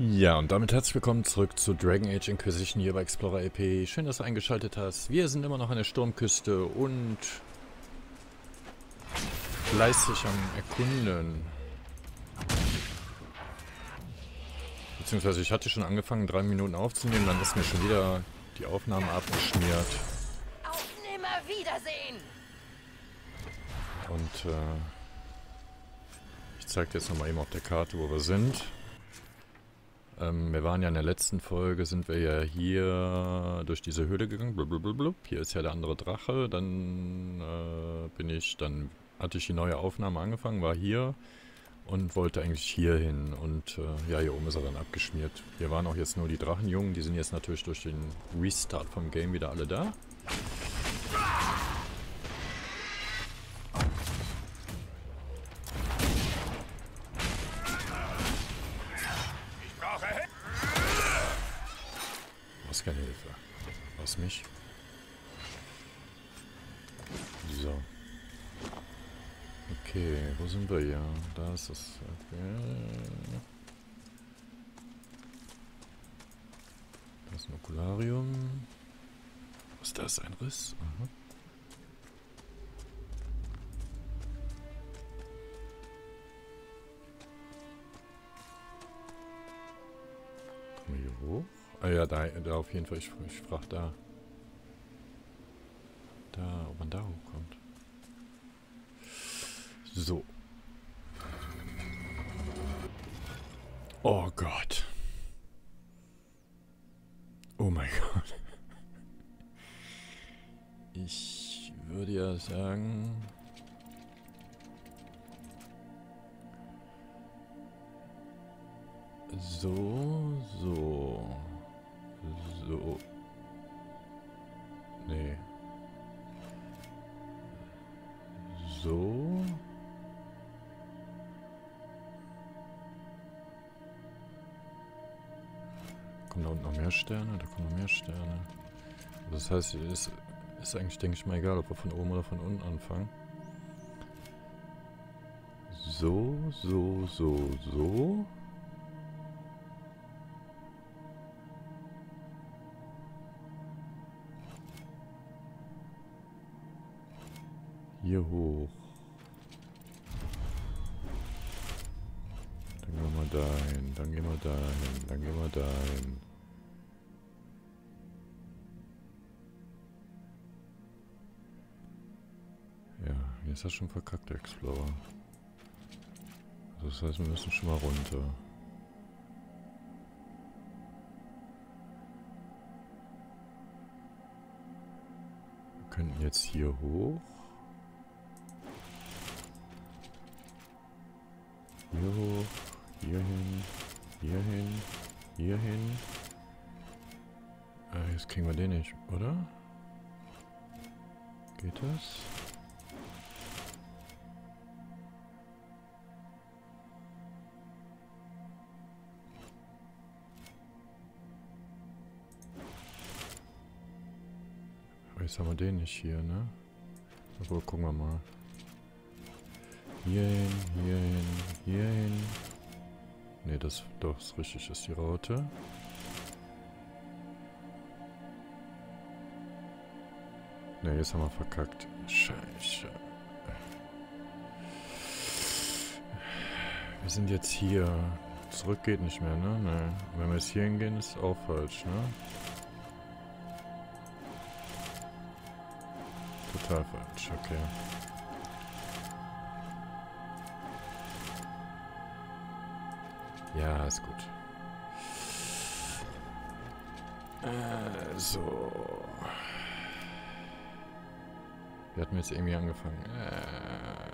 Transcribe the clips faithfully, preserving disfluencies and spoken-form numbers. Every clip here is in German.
Ja, und damit herzlich willkommen zurück zu Dragon Age Inquisition hier bei Explorer L P. Schön, dass du eingeschaltet hast. Wir sind immer noch an der Sturmküste und fleißig am Erkunden. Beziehungsweise ich hatte schon angefangen, drei Minuten aufzunehmen, dann ist mir schon wieder die Aufnahme abgeschmiert. Auf Nimmerwiedersehen! Und äh, ich zeige dir jetzt nochmal eben auf der Karte, wo wir sind. Ähm, wir waren ja in der letzten Folge, sind wir ja hier durch diese Höhle gegangen. Blablabla. Hier ist ja der andere Drache. Dann äh, bin ich, dann hatte ich die neue Aufnahme angefangen, war hier und wollte eigentlich hier hin. Und äh, ja, hier oben ist er dann abgeschmiert. Hier waren auch jetzt nur die Drachenjungen. Die sind jetzt natürlich durch den Restart vom Game wieder alle da. Du hast keine Hilfe. Aus mich. So. Okay, wo sind wir hier? Da ist das. Okay. Da ist ein Okularium. Was ist das? Ein Riss? Aha. Kommen wir hier hoch? Ah ja, da, da auf jeden Fall. Ich, ich frage da. Da, ob man da hochkommt. So. Oh Gott. Oh mein Gott. Ich würde ja sagen... So, so. So. Nee. So. Kommen da unten noch mehr Sterne? Da kommen noch mehr Sterne. Das heißt, es ist, ist eigentlich, denke ich mal, egal, ob wir von oben oder von unten anfangen. So, so, so, so. Hier hoch. Dann gehen wir dahin, dann gehen wir dahin, dann gehen wir dahin. Ja, jetzt hast du schon verkackt, der Explorer. Also das heißt, wir müssen schon mal runter. Wir könnten jetzt hier hoch. Hier hoch, hier hin, hier hin, hier hin. Äh, jetzt kriegen wir den nicht, oder? Geht das? Aber jetzt haben wir den nicht hier, ne? Obwohl, gucken wir mal. Hier hin, hier hin, hier hin. Ne, das doch ist richtig, ist die Raute. Ne, jetzt haben wir verkackt. Scheiße. Wir sind jetzt hier. Zurück geht nicht mehr, ne? Ne. Wenn wir jetzt hier hingehen, ist auch falsch, ne? Total falsch, okay. Ja, ist gut. Äh, so. Wir hatten jetzt irgendwie angefangen. Äh,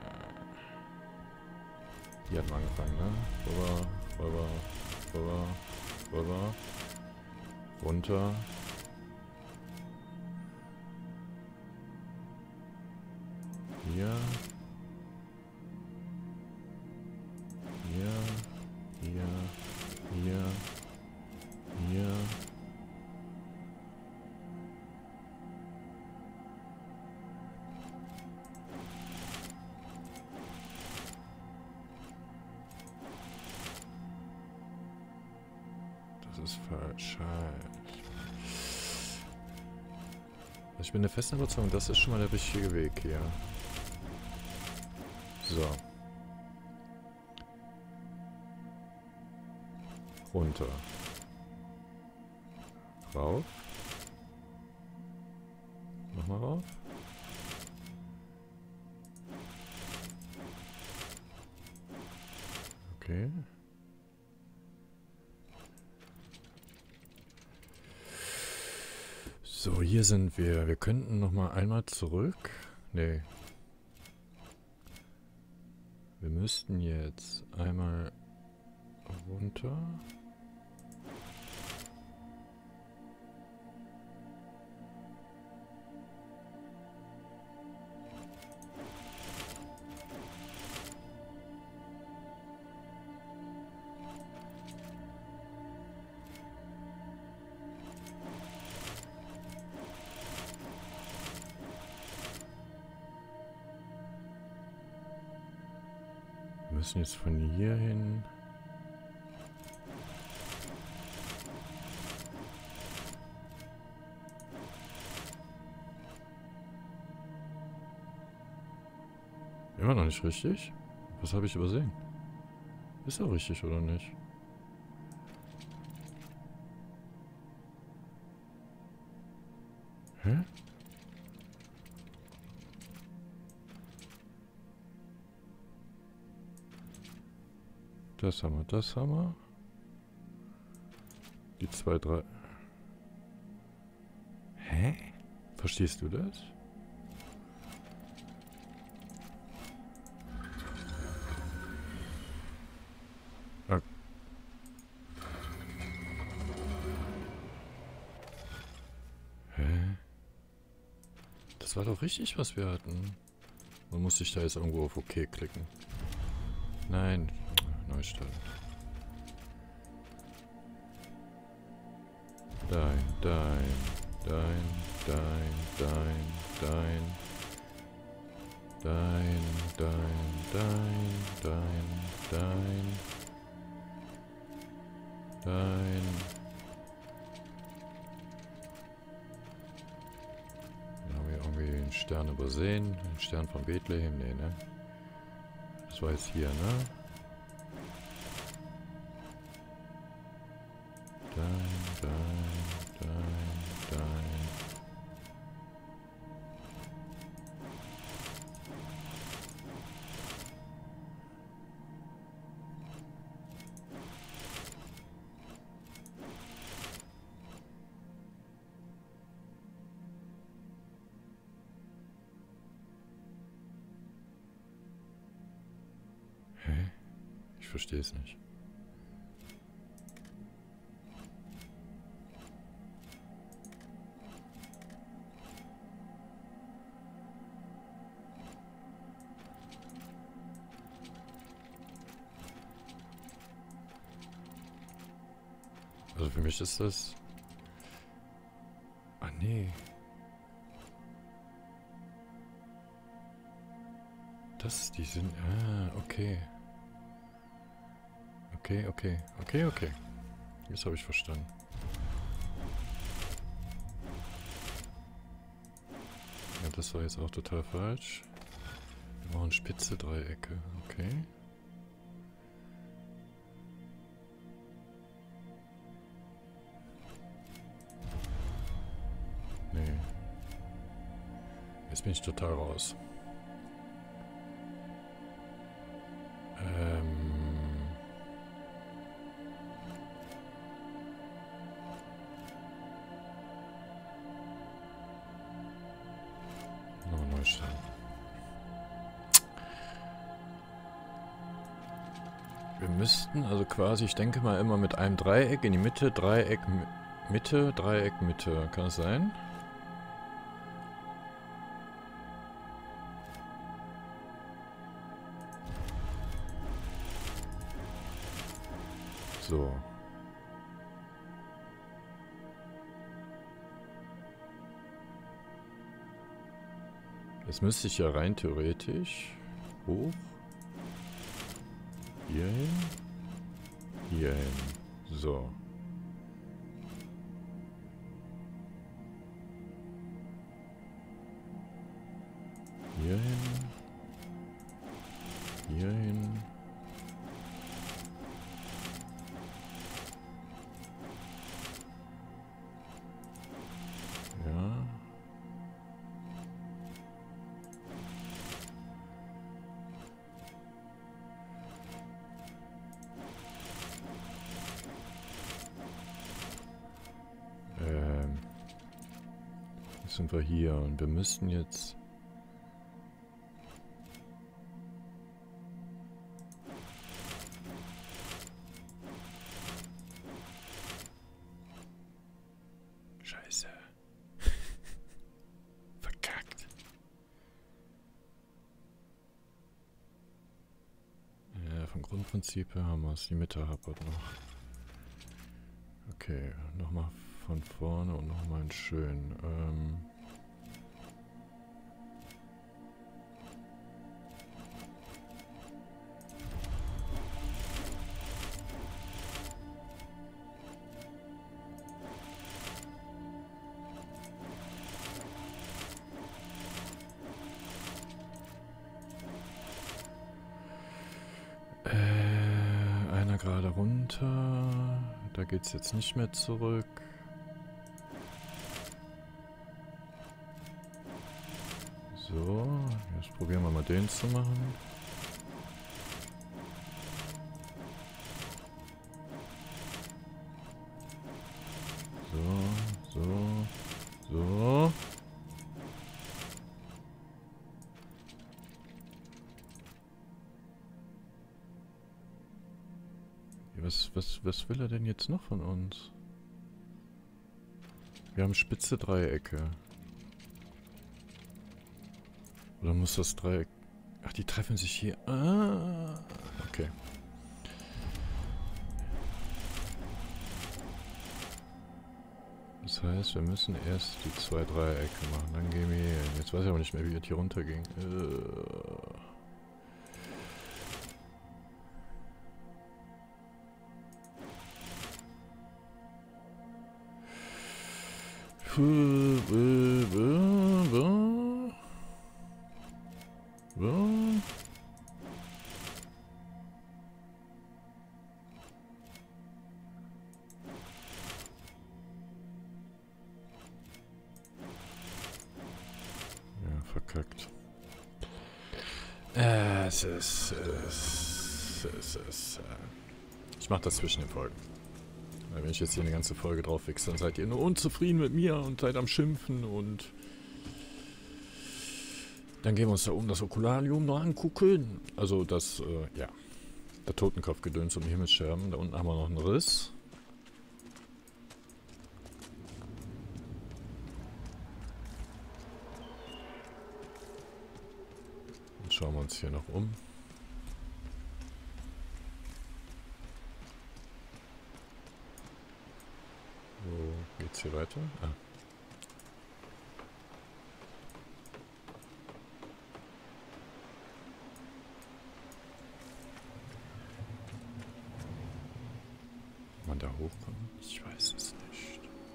hier hatten wir angefangen, ne? Rüber, rüber, rüber, rüber. Runter. Hier. Hier. Hier, hier, hier. ist falsch. Also ich bin der festen Überzeugung, das ist schon mal der richtige Weg hier. So. Runter. Rauf. Nochmal rauf. Okay. So, hier sind wir. Wir könnten noch mal einmal zurück. Nee. Wir müssten jetzt einmal runter. Wir müssen jetzt von hier hin. Immer noch nicht richtig? Was habe ich übersehen? Ist er richtig oder nicht? Hä? Das haben wir, das haben wir. Die zwei, drei. Hä? Verstehst du das? Ah. Hä? Das war doch richtig, was wir hatten. Man muss sich da jetzt irgendwo auf OK klicken. Nein. Neustart. Dein, dein, dein, dein, dein, dein, dein, dein, dein, dein, dein, dein. Dann haben wir irgendwie den Stern übersehen. Den Stern von Bethlehem. Nee, ne? Das war jetzt hier, ne? Dein, dein, dein, dein. Hä? Ich verstehe es nicht. Also für mich ist das... Ah, nee. Das, die sind... Ah, okay. Okay, okay. Okay, okay. Jetzt habe ich verstanden. Ja, das war jetzt auch total falsch. Wir brauchen spitze Dreiecke. Okay. Nee. Jetzt bin ich total raus. Ähm. Nochmal neu starten. Wir müssten also quasi, ich denke mal immer mit einem Dreieck in die Mitte, Dreieck, Mitte, Dreieck, Mitte. Kann es sein? So. Jetzt müsste ich ja rein theoretisch hoch. Hier hin. Hier hin. So. Hier hin. Hier hin. Ja. Ähm. Jetzt sind wir hier und wir müssten jetzt... Scheiße. Verkackt. Ja, vom Grundprinzip her haben wir es. Die Mitte hapert noch. Okay, nochmal von vorne und nochmal ein schön. Ähm Äh, einer gerade runter. Da geht's jetzt nicht mehr zurück. So, jetzt probieren wir mal den zu machen. So, so, so. Was, was, was will er denn jetzt noch von uns? Wir haben spitze Dreiecke. Oder muss das Dreieck... Ach, die treffen sich hier. Ah, okay. Das heißt, wir müssen erst die zwei Dreiecke machen. Dann gehen wir hier hin. Jetzt weiß ich aber nicht mehr, wie das hier runterging. Äh... Ja, verkackt. Äh, es ist... Es, es ist... Äh, ich mach das zwischen den Folgen. Weil wenn ich jetzt hier eine ganze Folge drauf wichse, dann seid ihr nur unzufrieden mit mir und seid am Schimpfen und... Dann gehen wir uns da oben das Okularium noch angucken. Also das, äh, ja. Der Totenkopfgedöns um die Himmelsscherben. Da unten haben wir noch einen Riss. Dann schauen wir uns hier noch um. Wo geht's hier weiter? Ah. Man da hochkommen? Ich weiß es nicht.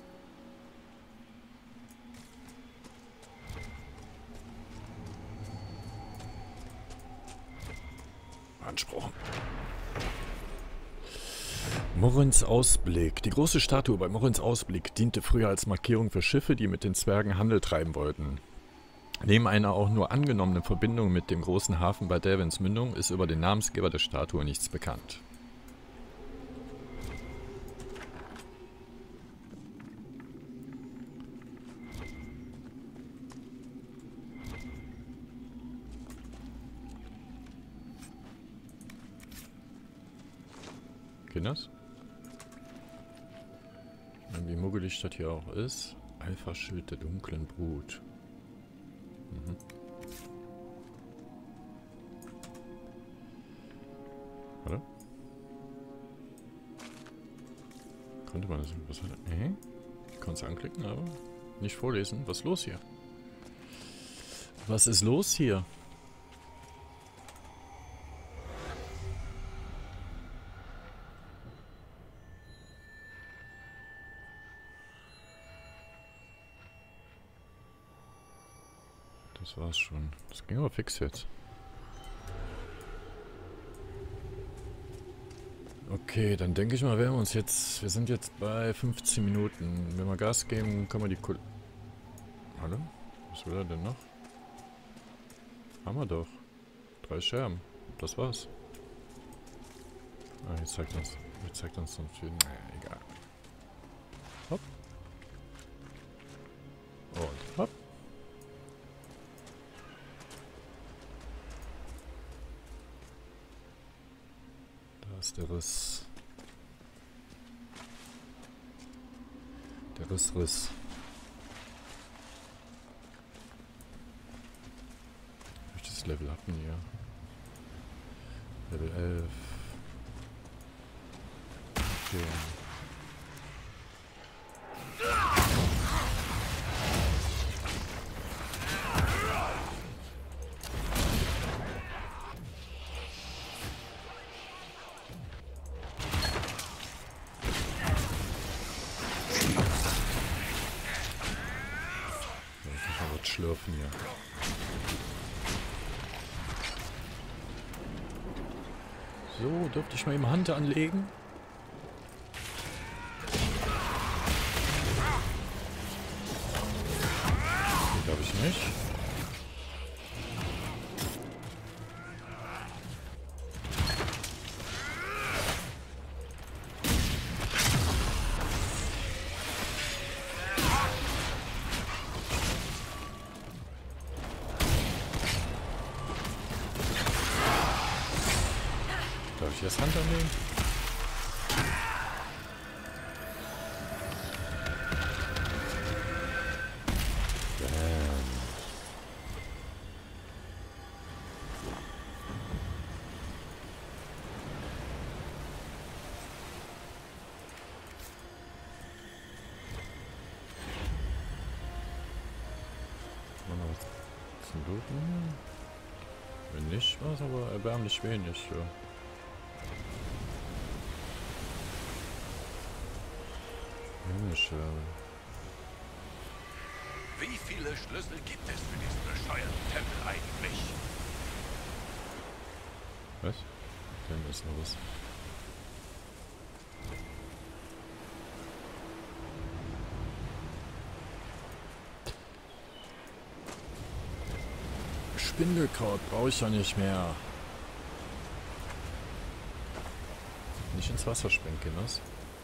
Anspruch. Morrins Ausblick. Die große Statue bei Morrins Ausblick diente früher als Markierung für Schiffe, die mit den Zwergen Handel treiben wollten. Neben einer auch nur angenommenen Verbindung mit dem großen Hafen bei Delvins Mündung ist über den Namensgeber der Statue nichts bekannt. Kinders? Wie muggelig das hier auch ist. Alpha-Schild der dunklen Brut. Mhm. Oder? Konnte man das... Was hat er? Äh? Ich konnte es anklicken, aber nicht vorlesen. Was ist los hier? Was ist los hier? Das war's schon. Das ging aber fix jetzt. Okay, dann denke ich mal, werden wir uns jetzt... Wir sind jetzt bei fünfzehn Minuten. Wenn wir Gas geben, können wir die... Kul Hallo? Was will er denn noch? Haben wir doch. Drei Scherben. Das war's. Ah, jetzt zeigt uns... Jetzt zeigt uns sonst viel... Naja, egal. Hopp. Und hopp. Da ist der Riss. Der Riss, Riss. Welches Level hatten wir? Level elf. Okay. Schlürfen hier. So, dürfte ich mal eben Hand anlegen? Nee, glaube ich nicht. Darf ich jetzt Hand anlegen? Bam. Mal noch was zum Looten. Wenn nicht, war es aber erbärmlich wenig. Ja. Himmelsche. Wie viele Schlüssel gibt es für diesen bescheuerten Tempel eigentlich? Was? Da ist noch was. Spindelkraut brauche ich ja nicht mehr. Nicht ins Wasser springen, Kinders.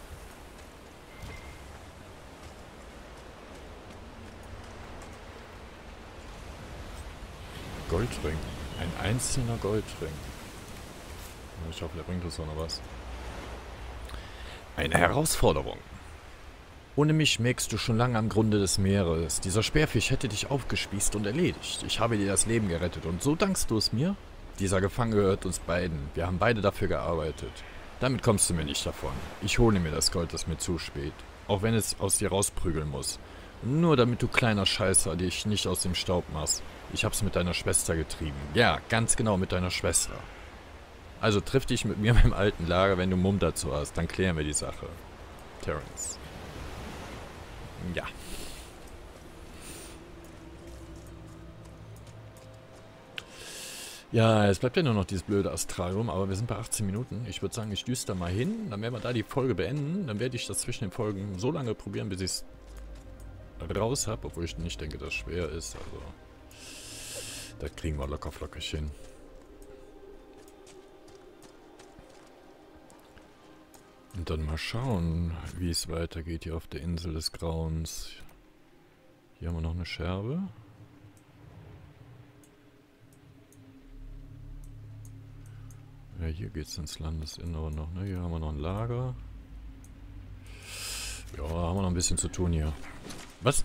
Goldring. Ein einzelner Goldring. Ich hoffe, der bringt uns auch noch was. Eine Herausforderung. Ohne mich mägst du schon lange am Grunde des Meeres. Dieser Speerfisch hätte dich aufgespießt und erledigt. Ich habe dir das Leben gerettet und so dankst du es mir? Dieser Gefangene gehört uns beiden. Wir haben beide dafür gearbeitet. Damit kommst du mir nicht davon. Ich hole mir das Gold, das mir zusteht. Auch wenn es aus dir rausprügeln muss. Nur damit du kleiner Scheißer dich nicht aus dem Staub machst. Ich hab's mit deiner Schwester getrieben. Ja, ganz genau mit deiner Schwester. Also triff dich mit mir beim alten Lager, wenn du Mumm dazu hast. Dann klären wir die Sache. Terrence. Ja. Ja, es bleibt ja nur noch dieses blöde Astrarium, aber wir sind bei achtzehn Minuten. Ich würde sagen, ich düster mal hin. Dann werden wir da die Folge beenden. Dann werde ich das zwischen den Folgen so lange probieren, bis ich es raus habe, obwohl ich nicht denke, dass es schwer ist. Also, das kriegen wir locker flockig hin. Und dann mal schauen, wie es weitergeht hier auf der Insel des Grauens. Hier haben wir noch eine Scherbe. Ja, hier geht es ins Landesinnere noch, ne? Hier haben wir noch ein Lager. Ja, haben wir noch ein bisschen zu tun hier. Was?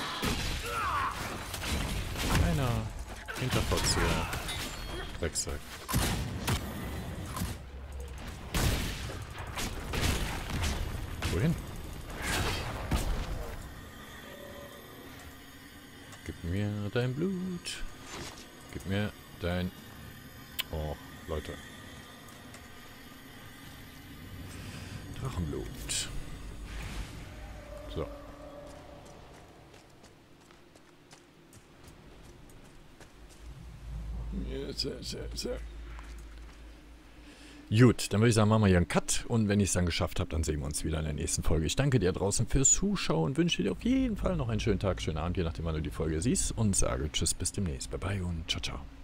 Einer Hinterfotze. Drecksack. Wohin? Gib mir dein Blut. Gib mir dein... Oh, Leute. Drachenblut. So. Gut, dann würde ich sagen, machen wir hier einen Cut. Und wenn ich es dann geschafft habe, dann sehen wir uns wieder in der nächsten Folge. Ich danke dir draußen fürs Zuschauen und wünsche dir auf jeden Fall noch einen schönen Tag, schönen Abend, je nachdem, wann du die Folge siehst. Und sage Tschüss, bis demnächst. Bye bye und ciao, ciao.